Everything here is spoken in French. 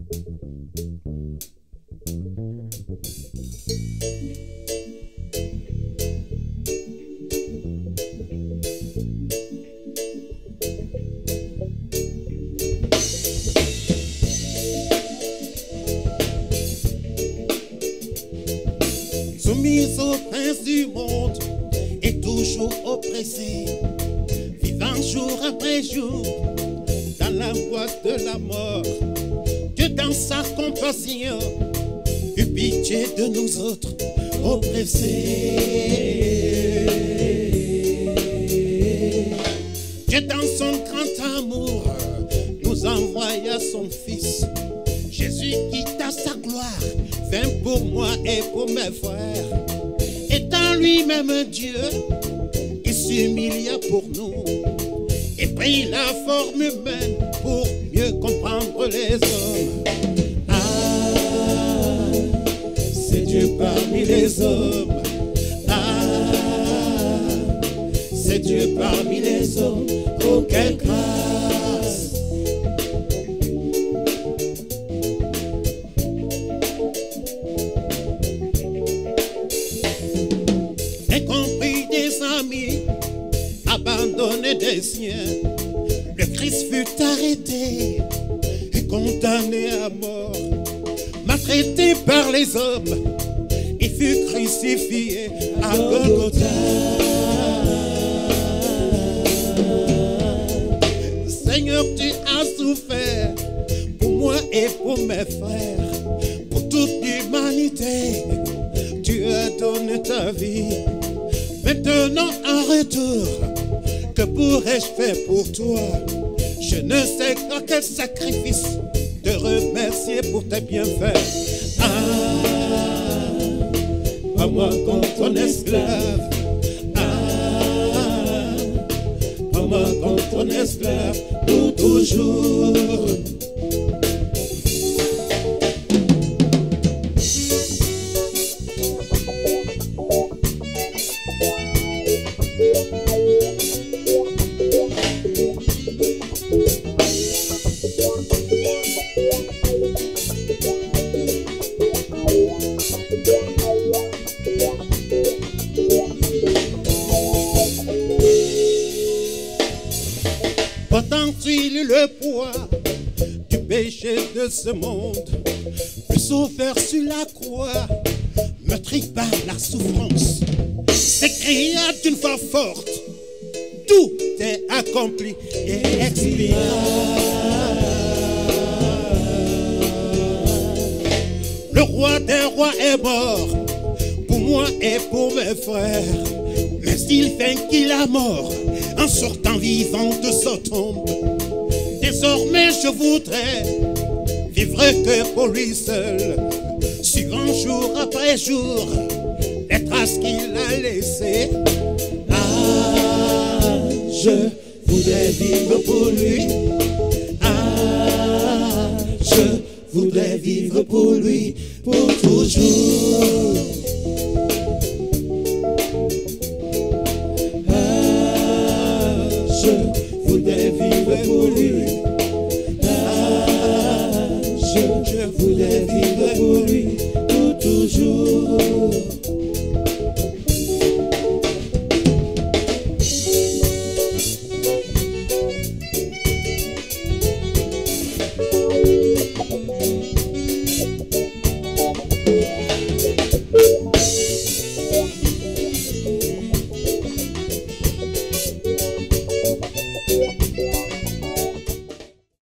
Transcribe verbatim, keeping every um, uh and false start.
Soumise au prince du monde et toujours oppressé, vivant jour après jour dans l'angoisse de la mort. Dieu dans sa compassion eut pitié de nous autres oppressés. Dieu dans son grand amour nous envoya son fils. Jésus quitta sa gloire, vint pour moi et pour mes frères. Étant lui-même Dieu, il s'humilia pour nous et prit la forme humaine pour mieux comprendre les hommes. Ah, c'est Dieu parmi les hommes. Ah, c'est Dieu parmi les hommes. Oh, quelle grâce! Incompris des amis, abandonné des siens, le Christ fut arrêté et condamné à mort. Maltraité par les hommes, il fut crucifié à Golgotha. Seigneur, tu as souffert pour moi et pour mes frères, pour toute l'humanité. Tu as donné ta vie. Maintenant en retour, que pourrais-je faire pour toi? Je ne sais qu'à quel sacrifice te remercier pour tes bienfaits. Ah, pas moi comme ton esclave. Ah, pas moi comme ton esclave pour toujours. Portant-il le poids du péché de ce monde, le sauveur sur la croix, meurtri par la souffrance, s'écria d'une voix forte: tout est accompli et expiré. Le roi des rois est mort pour moi et pour mes frères, mais il vainquit la mort en sortant vivant de sa tombe. Désormais je voudrais vivre que pour lui seul, suivant jour après jour les traces qu'il a laissées. Ah, je voudrais vivre pour lui. Ah, je voudrais vivre pour lui, pour toujours. Je voudrais vivre pour lui. Ah, je, je voudrais vivre pour lui pour toujours.